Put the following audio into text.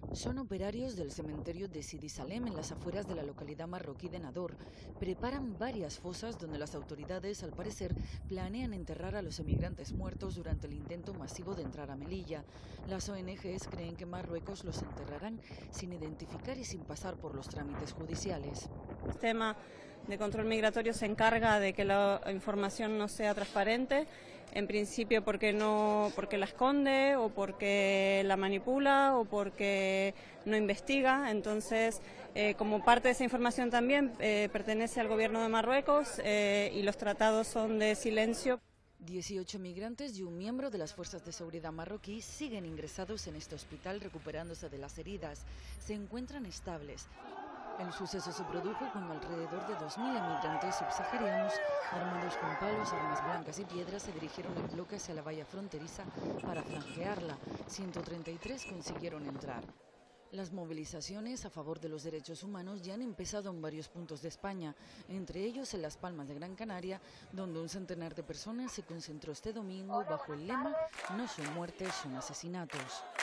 Son operarios del cementerio de Sidi Salem en las afueras de la localidad marroquí de Nador. Preparan varias fosas donde las autoridades, al parecer, planean enterrar a los emigrantes muertos durante el intento masivo de entrar a Melilla. Las ONGs creen que Marruecos los enterrarán sin identificar y sin pasar por los trámites judiciales. El sistema de control migratorio se encarga de que la información no sea transparente, en principio porque la esconde o porque la manipula o porque no investiga. Entonces, como parte de esa información también pertenece al gobierno de Marruecos y los tratados son de silencio. 18 migrantes y un miembro de las fuerzas de seguridad marroquí siguen ingresados en este hospital recuperándose de las heridas. Se encuentran estables. El suceso se produjo cuando alrededor de 2.000 emigrantes subsaharianos, armados con palos, armas blancas y piedras, se dirigieron en bloque hacia la valla fronteriza para franjearla. 133 consiguieron entrar. Las movilizaciones a favor de los derechos humanos ya han empezado en varios puntos de España, entre ellos en Las Palmas de Gran Canaria, donde un centenar de personas se concentró este domingo bajo el lema "No son muertes, son asesinatos".